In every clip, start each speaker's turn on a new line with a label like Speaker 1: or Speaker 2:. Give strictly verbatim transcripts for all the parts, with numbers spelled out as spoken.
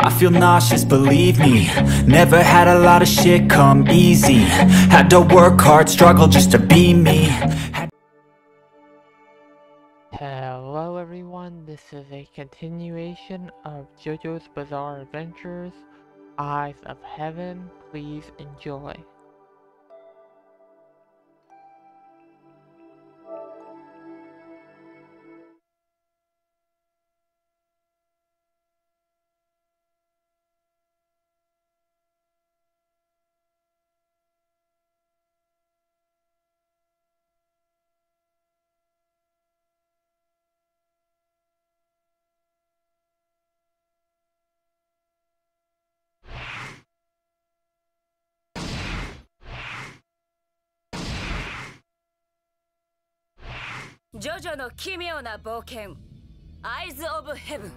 Speaker 1: I feel nauseous, believe me. Never had a lot of shit come easy. Had to work hard, struggle just to be me.
Speaker 2: Hello everyone, this is a continuation of JoJo's Bizarre Adventures, Eyes of Heaven. Please enjoy.
Speaker 3: JoJo の奇妙な冒険 Eyes of Heaven。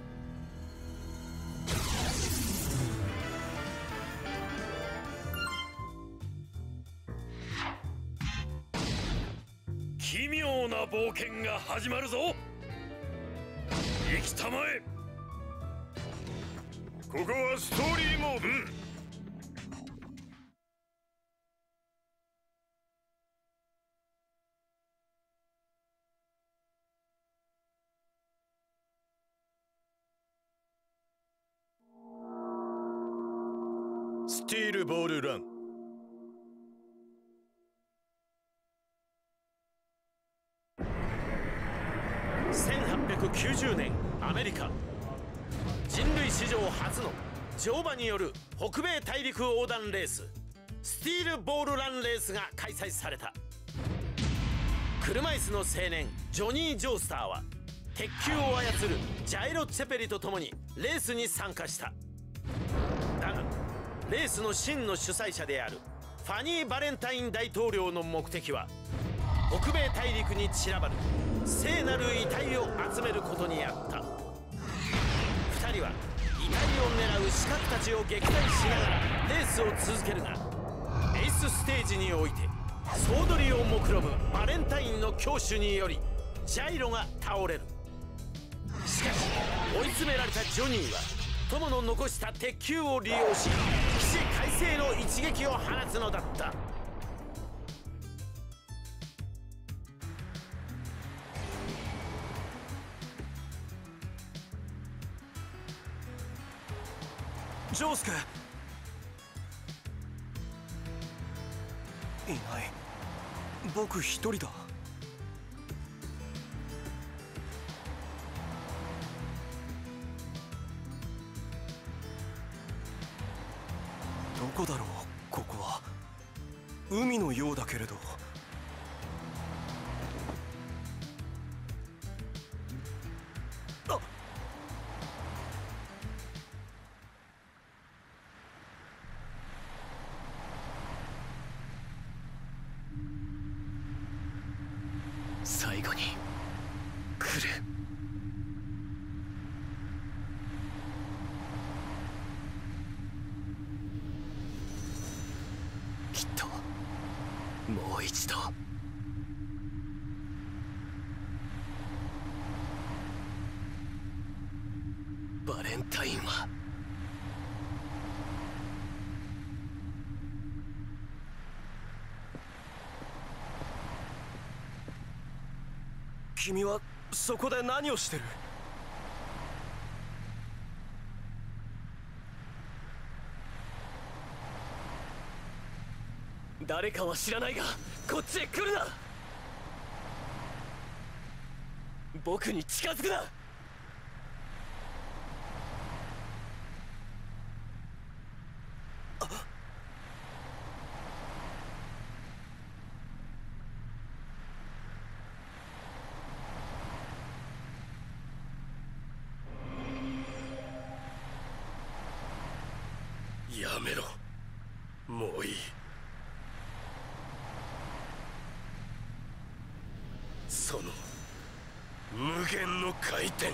Speaker 4: 奇妙な冒険が始まるぞ。行きたまえ。ここはストーリーモード。スティールボールラン。せんはっぴゃくきゅうじゅうねんアメリカ、人類史上初の乗馬による北米大陸横断レース、スティールボールランレースが開催された。車椅子の青年ジョニー・ジョースターは鉄球を操るジャイロ・チェペリと共にレースに参加した。だがレースの真の主催者であるファニー・バレンタイン大統領の目的は北米大陸に散らばる聖なる遺体を集めることにあった。ふたりは遺体を狙う刺客たちを撃退しながらレースを続けるが、エースステージにおいて総取りを目論むバレンタインの強手によりジャイロが倒れる。しかし追い詰められたジョニーは友の残した鉄球を利用し起死回生の一撃を放つのだった。ジョースケ、いない。僕一人だ。どこだろう、ここは。海のようだけれど。あ、最後に来る。きっともう一度。バレンタインは君はそこで何をしてる？誰かは知らないがこっちへ来るな。僕に近づくな。やめろ、もういい。その無限の回転、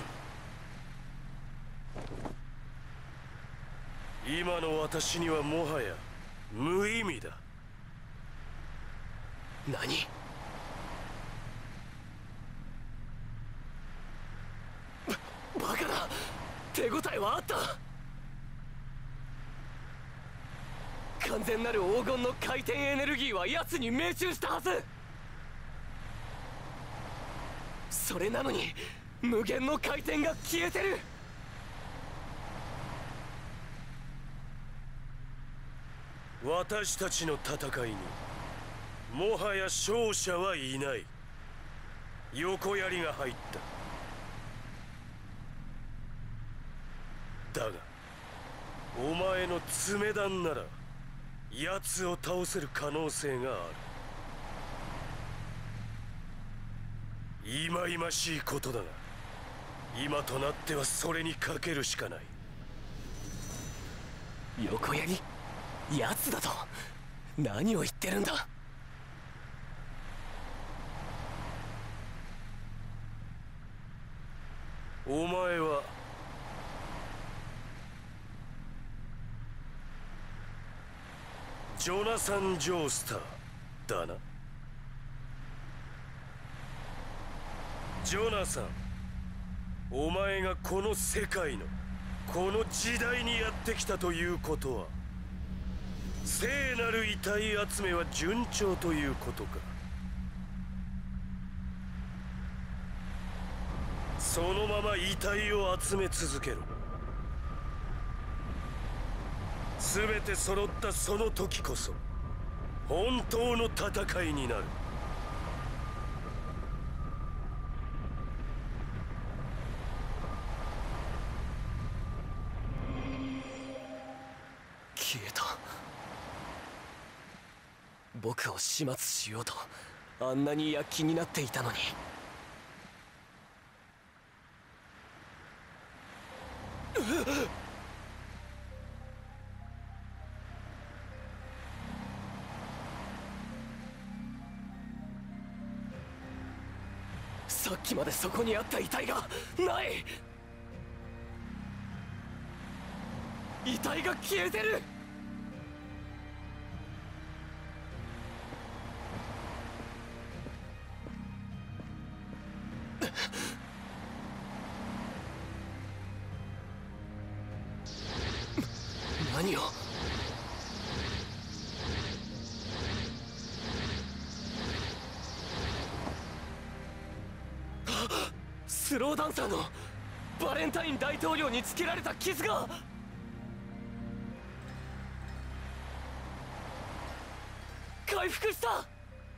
Speaker 4: 今の私にはもはや無意味だ。何？バカだ。手応えはあった。
Speaker 5: 完全なる黄金の回転エネルギーは奴に命中したはず。それなのに無限の回転が消えてる。
Speaker 6: 私たちの戦いにもはや勝者はいない。横槍が入った。だがお前の爪弾なら奴を倒せる可能性がある。忌々しいことだが今となってはそれにかけるしかない。
Speaker 5: 横槍？奴だと？何を言ってるんだ。
Speaker 6: お前はジョナサン・ジョースターだな。ジョナサン、お前がこの世界のこの時代にやってきたということは聖なる遺体集めは順調ということか。そのまま遺体を集め続けろ。全て揃ったその時こそ本当の戦いになる。
Speaker 5: 消えた。僕を始末しようとあんなに躍起になっていたのに。さっきまでそこにあった遺体がない。遺体が消えてる。何を。スローダンサーのバレンタイン大統領につけられた傷が。回復した。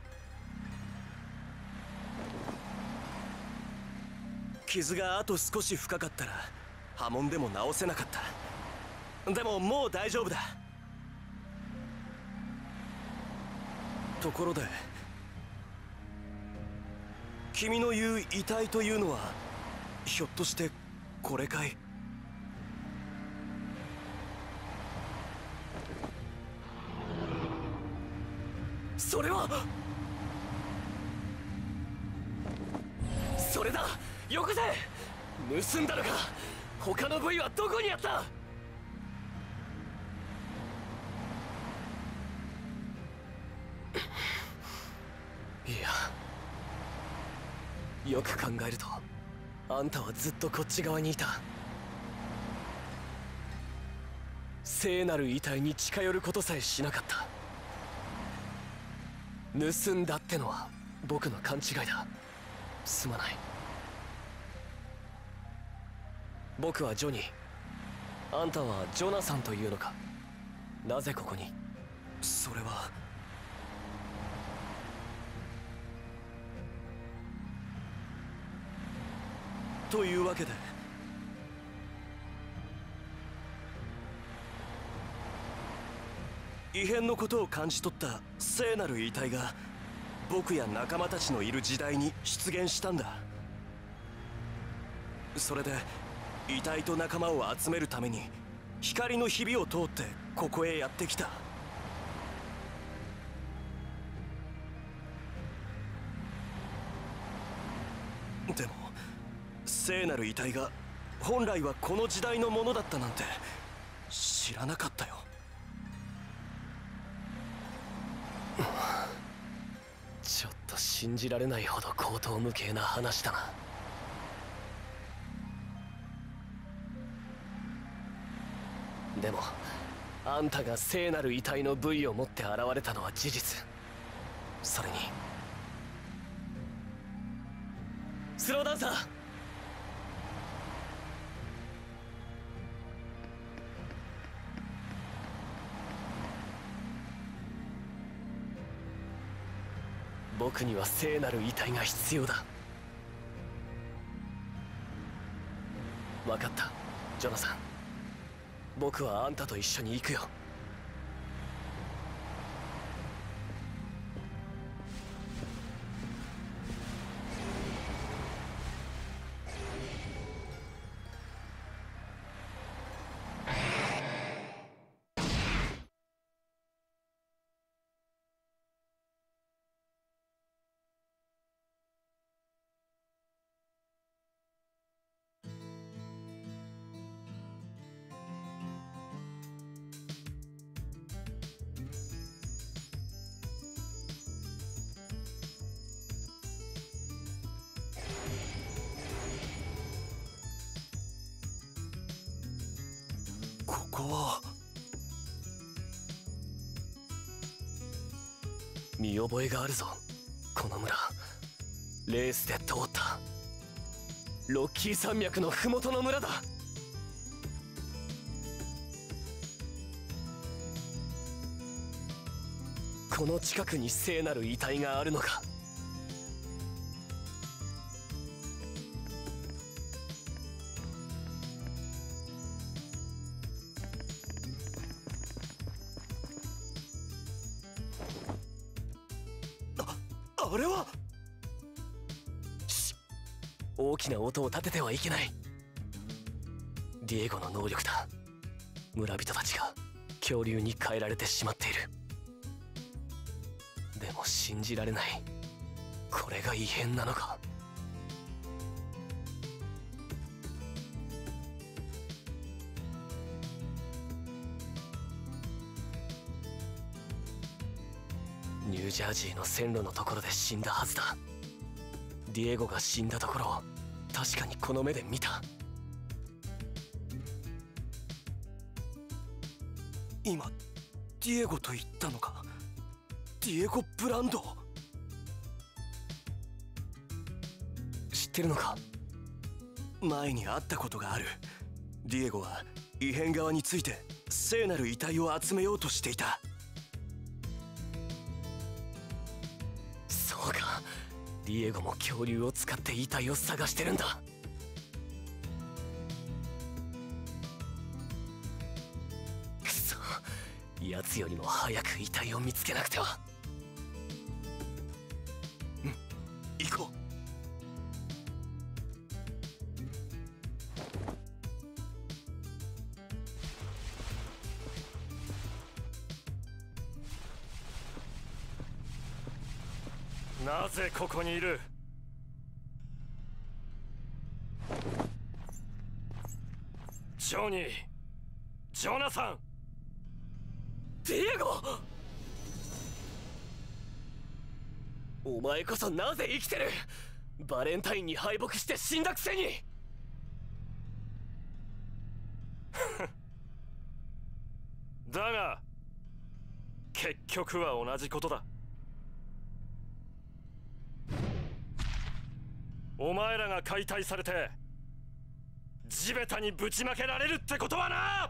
Speaker 5: 傷があと少し深かったら波紋でも治せなかった。でももう大丈夫だ。ところで君の言う遺体というのはひょっとしてこれかい？それはそれだ。よこせ。盗んだのか。他の部位はどこにあった？いや、よく考えるとあんたはずっとこっち側にいた。聖なる遺体に近寄ることさえしなかった。盗んだってのは僕の勘違いだ。すまない。僕はジョニー。あんたはジョナサンというのか。なぜここに？それはというわけで異変のことを感じ取った聖なる遺体が僕や仲間たちのいる時代に出現したんだ。それで遺体と仲間を集めるために光のひびを通ってここへやってきた。でも聖なる遺体が本来はこの時代のものだったなんて知らなかったよ。ちょっと信じられないほど荒唐無稽な話だな。でもあんたが聖なる遺体の部位を持って現れたのは事実。それにスローダンサー、僕には聖なる遺体が必要だ。分かった、ジョナサン。僕はあんたと一緒に行くよ。ここは見覚えがあるぞ。この村レースで通ったロッキー山脈の麓の村だ。この近くに聖なる遺体があるのか。あれはし大きな音を立ててはいけない。ディエゴの能力だ。村人たちが恐竜に変えられてしまっている。でも信じられない。これが異変なのか。ニュージャージーの線路のところで死んだはずだ。ディエゴが死んだところを確かにこの目で見た。今ディエゴと言ったのか。ディエゴ・ブランド。知ってるのか。前に会ったことがある。ディエゴは異変側について聖なる遺体を集めようとしていた。そうか、ディエゴも恐竜を使って遺体を探してるんだ。くそ、奴よりも早く遺体を見つけなくては。うん、行こう。
Speaker 6: なぜここにいる。ジョニー、ジョナサン。
Speaker 5: ディエゴ、お前こそなぜ生きてる。バレンタインに敗北して死んだくせに。
Speaker 6: だが結局は同じことだ。お前らが解体されて地べたにぶちまけられるってことはな。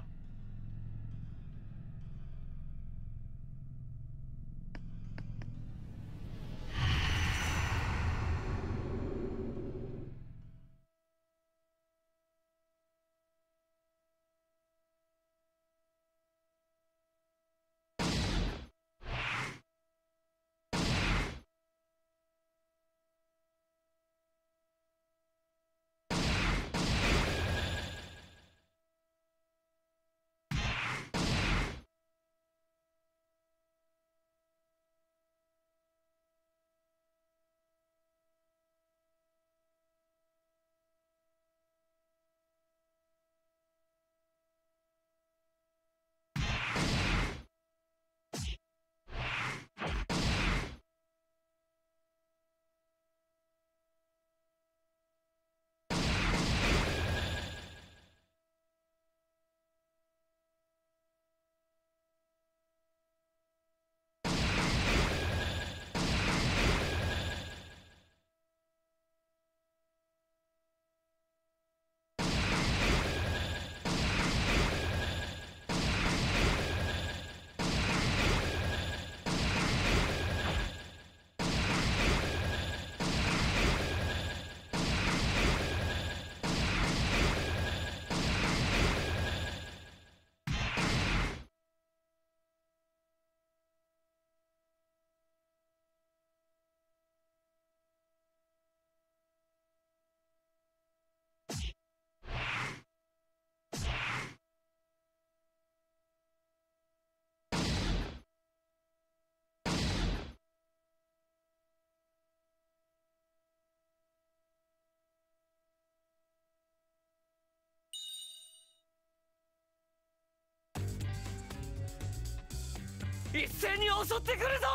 Speaker 5: 一斉に襲ってくるぞ。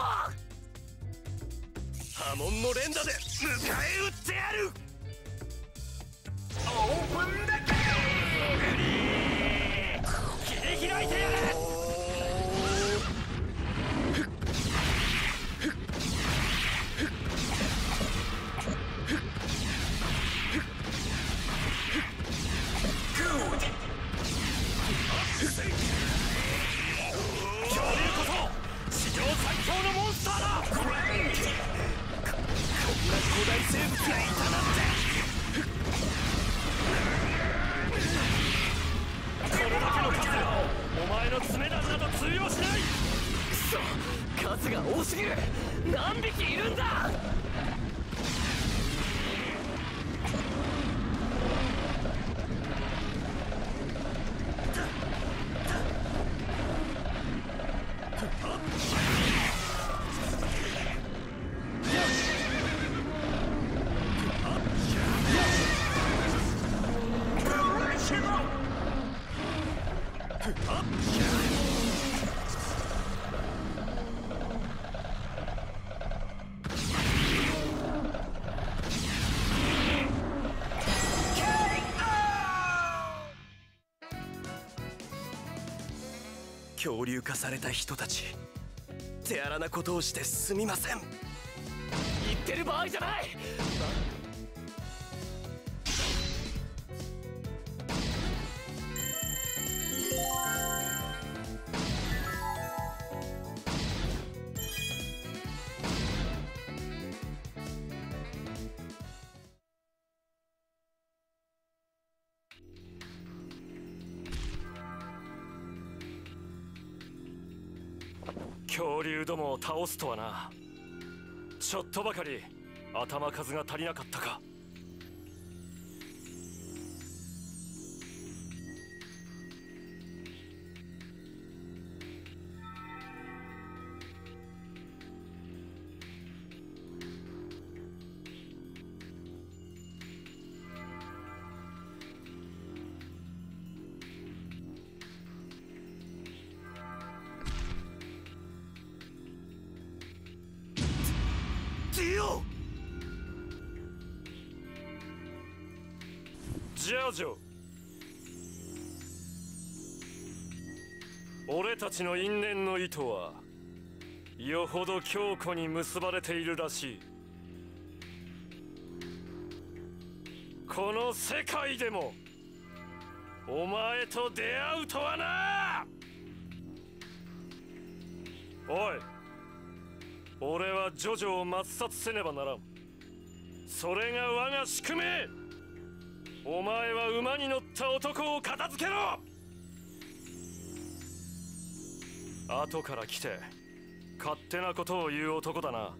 Speaker 5: 波紋の連打で迎え撃ってやる。オープンだけ切り開いてやる。数が多すぎる。何匹いるんだ。恐竜化された人たち、手荒なことをしてすみません。言ってる場合じゃない。恐竜どもを倒すとはな。ちょっとばかり頭数が足りなかったか。ジョジョ、俺たちの因縁の糸はよほど強固に結ばれているらしい。この世界でもお前と出会うとはな。おい、俺はジョジョを抹殺せねばならん。それが我が宿命。お前は馬に乗った男を片付けろ。後から来て勝手なことを言う男だな。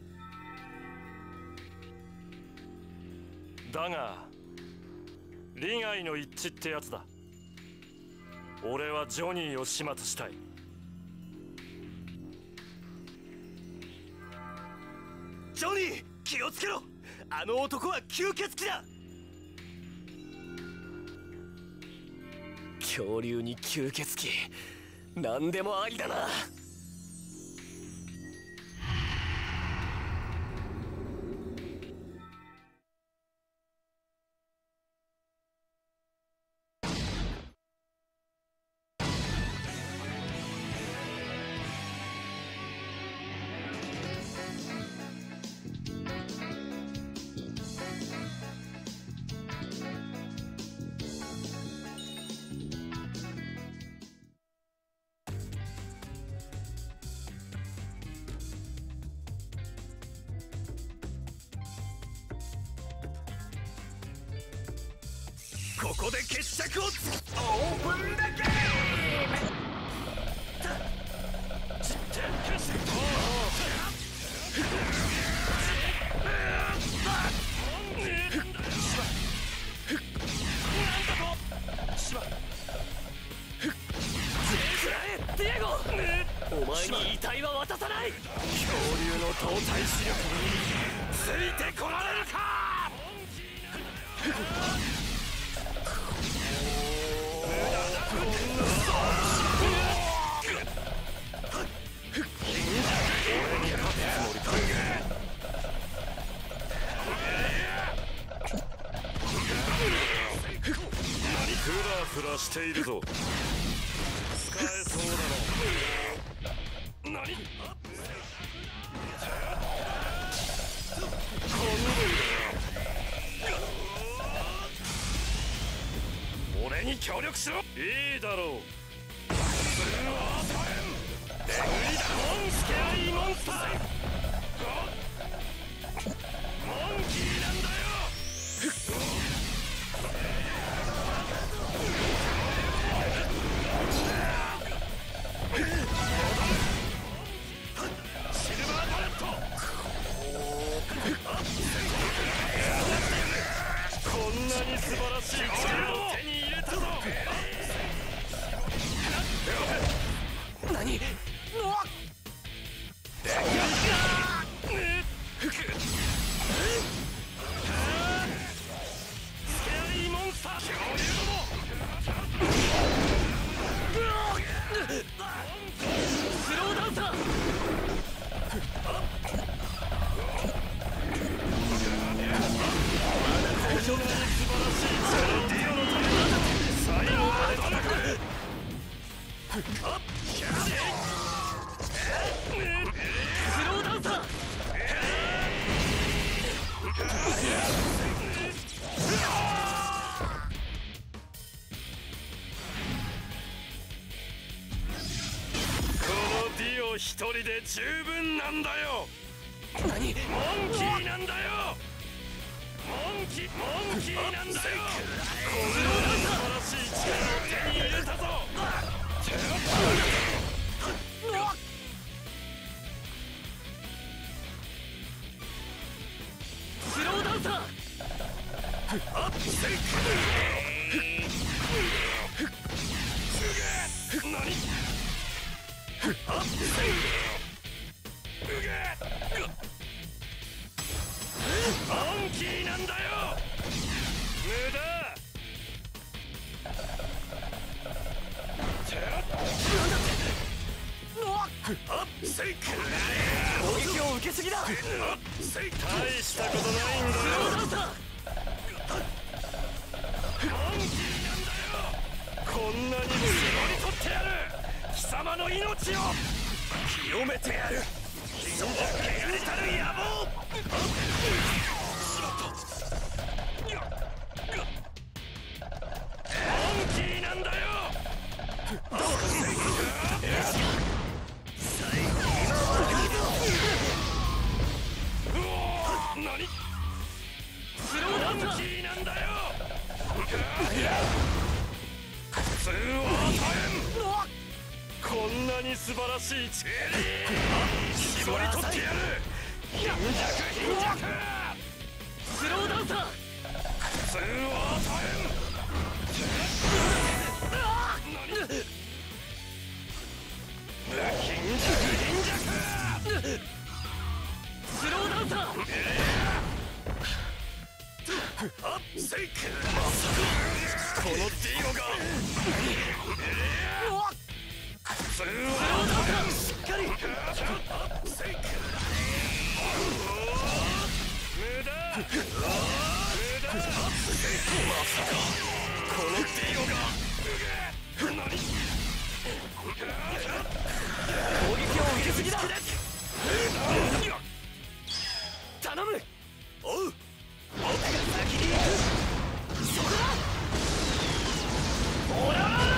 Speaker 5: だが利害の一致ってやつだ。俺はジョニーを始末したい。ジョニー、気をつけろ。あの男は吸血鬼だ。恐竜に吸血鬼、何でもありだな。ここで決着をつく。オープンだけディエゴ、お前に遺体は渡さない。恐竜の動体視力についてこられるか。 ぞ。使えそうだな。何？俺に協力しろ。いいだろう。モンスケアイモンスター。モンキーなんだよ。シルバーバレット。こんなに素晴らしい力を手に入れたぞ。何？スケアリーモンスター恐竜ども。スローダンサー。素晴らしいそのディオのために最後まで戦う。スローダンサー。このディオ一人で十分なんだよ。何？モンキーなんだよ。モンキー、モンキーなんだよ。この素晴らしい力を手に入れたぞ。スローダンサー。アップセイク。何？アップセイク。モンキーなんだよ。無駄。アップセイク。攻撃を受けすぎだ。アップセイク。大したことないんだよ。モンキーなんだよ。こんなに絞り取ってやる。貴様の命を清めてやる。その汚れたる野望。モンキーなんだよ。何？スローダンサー。モンキーなんだよ。普通はこんなに素晴らしい力。絞り取ってやる。貧弱貧弱。スローダンサー。普通は貧弱貧弱。スローダンサー。アップセイク。まさかこのディオが。普通はしっかり。アップセイク。無駄。無駄。まさかこのディオが。何？攻撃を受けすぎだ。頼む。おう。僕が先に行く。そこだ。オラ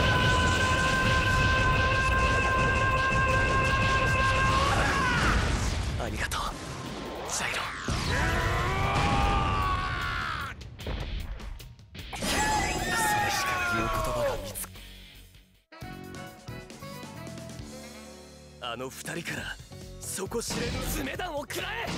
Speaker 5: ありがとうジャイロ。それしか言う言葉が見つあの二人から底知れぬ爪弾を食らえ。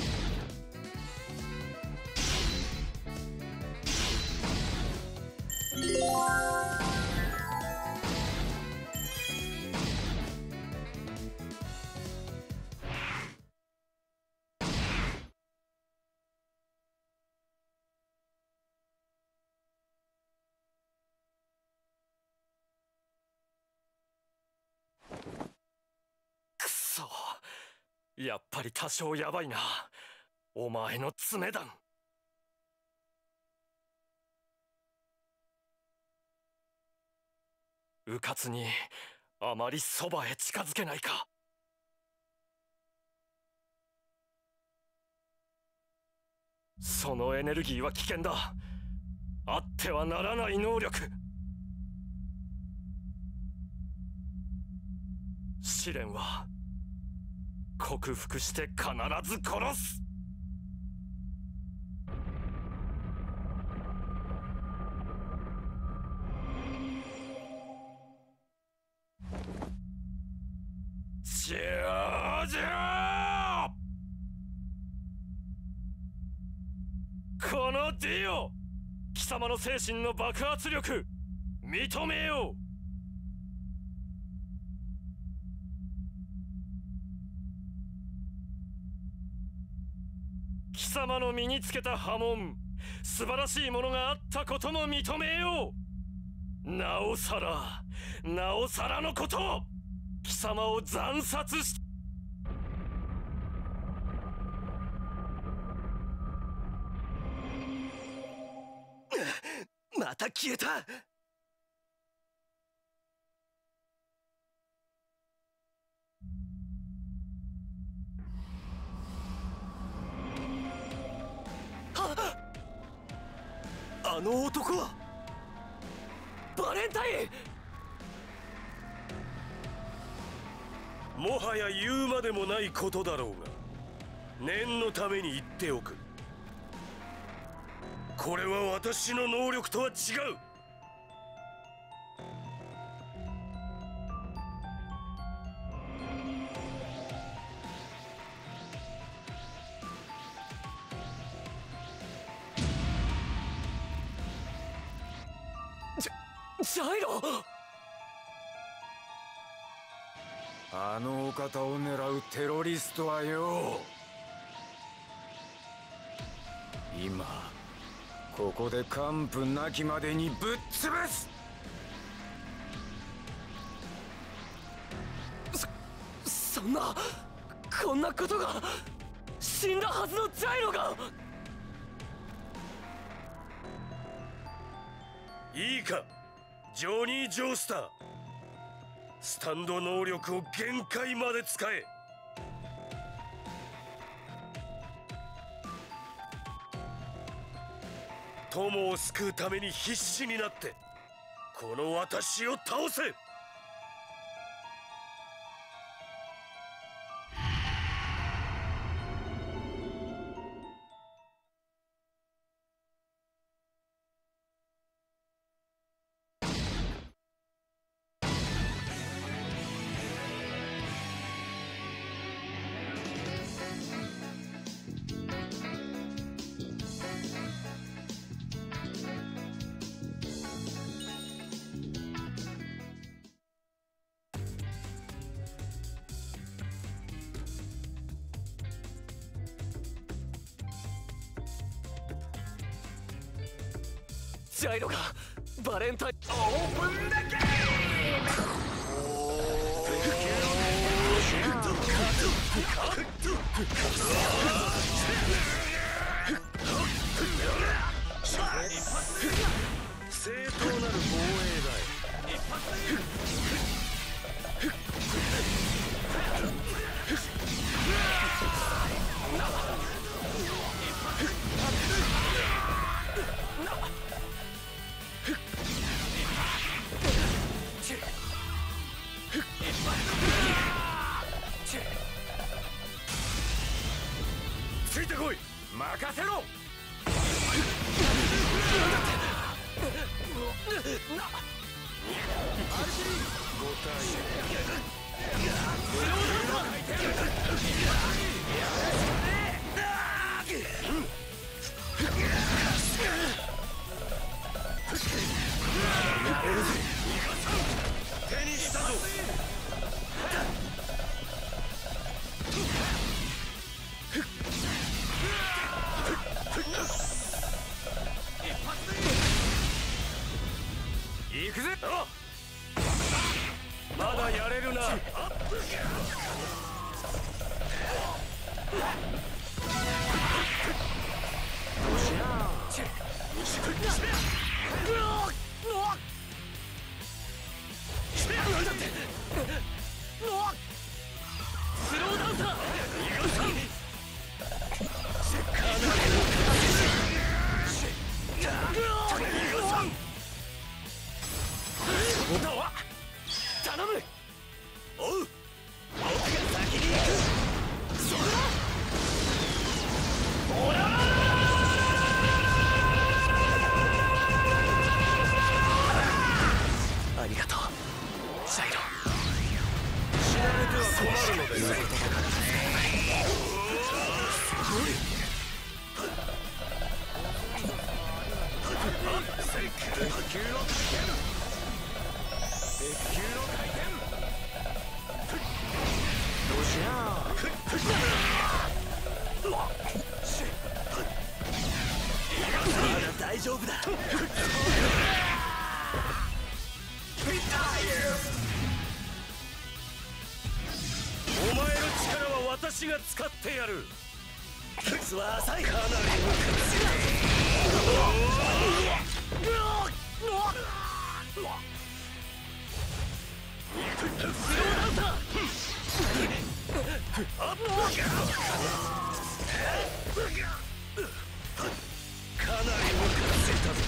Speaker 5: くそ、やっぱり多少やばいな、お前の爪弾。 うかつにあまりそばへ近づけないか。そのエネルギーは危険だ。あってはならない能力。試練は克服して必ず殺す。ジョージョー！このディオ、貴様の精神の爆発力認めよう。貴様の身につけた波紋、素晴らしいものがあったことも認めよう。なおさらなおさらのこと、貴様を惨殺し。
Speaker 6: また消えた。あの男はバレンタイン。もはや言うまでもないことだろうが、念のために言っておく。これは私の能力とは違う。ジャ、ジャイロ！
Speaker 7: あのお方を狙うテロリストはよ、今ここで完膚なきまでにぶっ潰す。
Speaker 6: そ、そんな、こんなことが。死んだはずのジャイロが。いいかジョニー・ジョースター、スタンド能力を限界まで使え。友を救うために必死になってこの私を倒せ。ジャイロがバレンタイン。オープンだけ正当なる防衛だよ。ついてこい。任せろ。手にしたぞ。行くぜ。まだやれるな。 頼む。おう、僕が先に行く。そこだ。ほらありがとうシャイロ。知られては困るのです。すごい。鉄球の回転。鉄球の回転。どうしゃまだ大丈夫だ。お前の力は私が使ってやる。ケツは浅い。かなり無かなりムカついたぞ。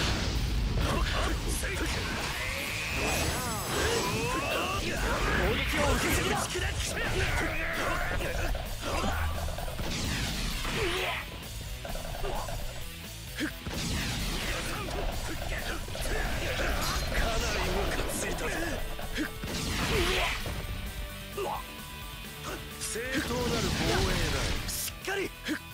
Speaker 6: 攻撃を受けすぎだ。かなりムカついたぞ。正当なる防衛だ。しっかり。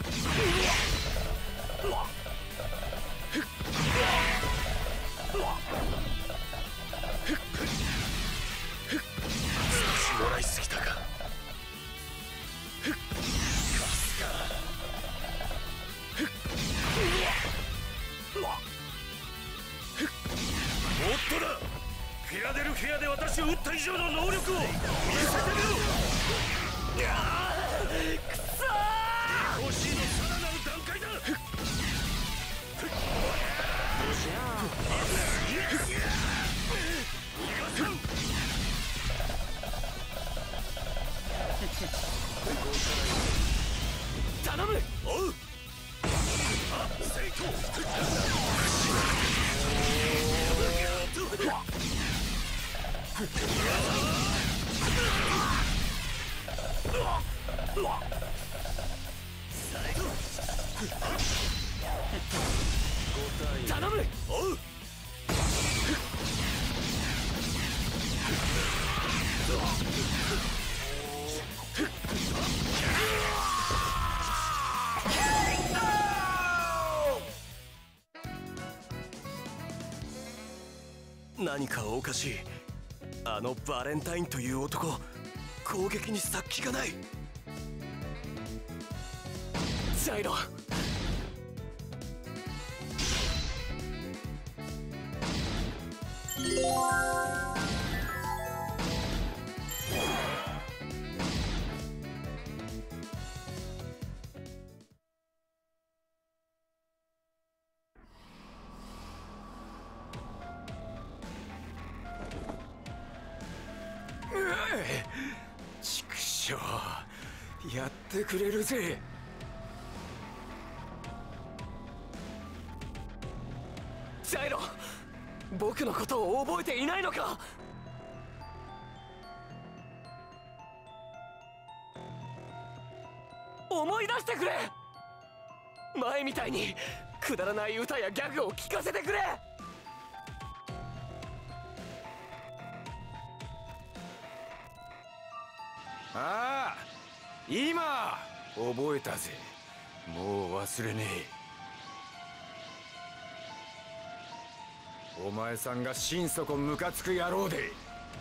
Speaker 6: 少しもらいすぎたか。もっとだ。フィアデルフィアで私を撃った以上の能力を見せてみろ。くそー。欲しいのさらなる段階だ。どうしや頼む。おう。あ、成功。頼む。おう。何かおかしい。あのバレンタインという男、攻撃に殺気がない。ジャイロ。畜生、やってくれるぜ。ジャイロ、僕のことを覚えていないのか。思い出してくれ。前みたいにくだらない歌やギャグを聞かせてくれ。
Speaker 7: ああ、今覚えたぜ。もう忘れねえ。お前さんが心底ムカつく野郎で、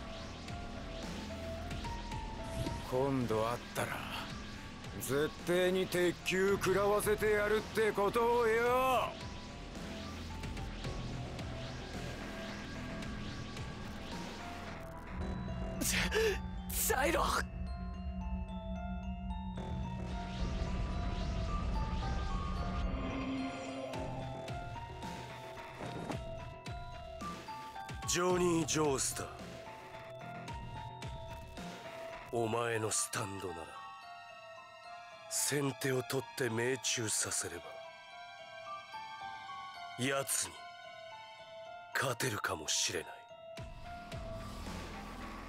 Speaker 7: 今度会ったら絶対に鉄球食らわせてやるってことをよ。
Speaker 6: ジャイロ。ジョニー・ジョースター、お前のスタンドなら先手を取って命中させれば奴に勝てるかもしれない。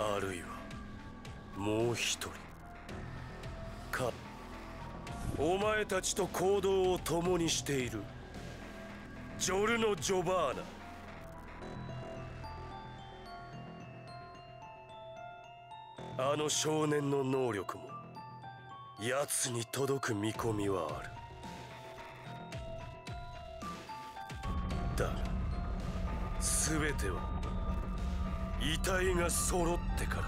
Speaker 6: あるいはもう一人か。お前たちと行動を共にしているジョルノ・ジョバーナ。あの少年の能力も奴に届く見込みはある。だが全ては遺体が揃ってからだ。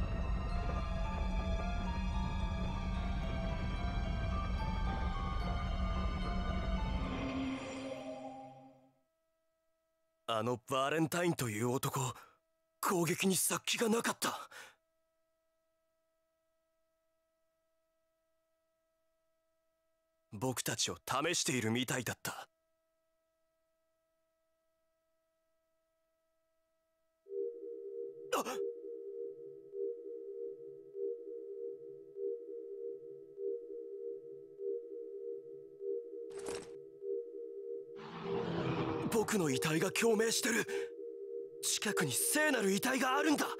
Speaker 6: あのバレンタインという男、攻撃に殺気がなかった。僕たちを試しているみたいだった。あっ、僕の遺体が共鳴してる。近くに聖なる遺体があるんだ。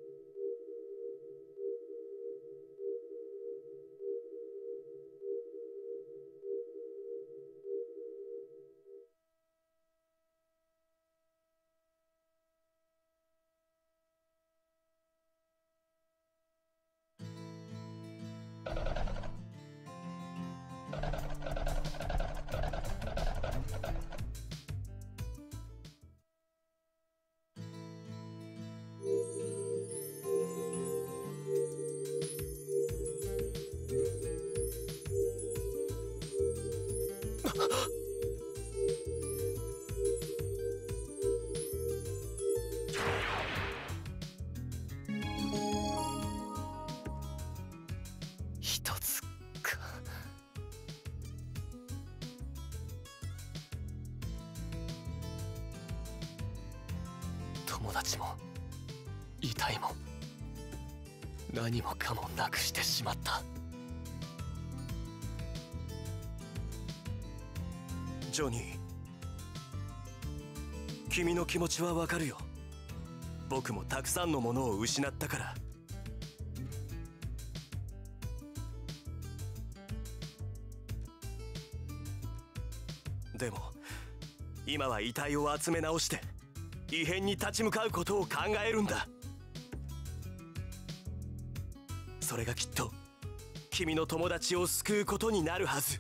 Speaker 6: 一つか。友達も遺体も何もかもなくしてしまった。ジョニー、君の気持ちはわかるよ。僕もたくさんのものを失ったから。でも今は遺体を集め直して異変に立ち向かうことを考えるんだ。それがきっと君の友達を救うことになるはず。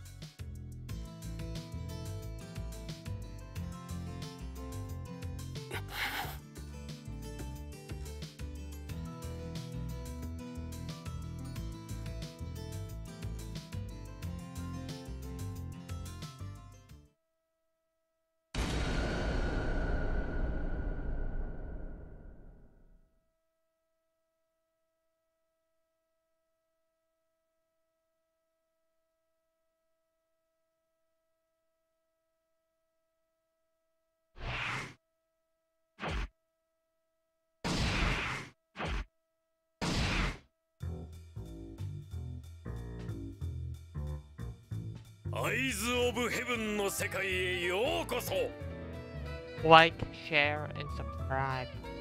Speaker 6: アイズ・オブ・ヘブンの世界へようこそ。
Speaker 2: Like, share, and subscribe.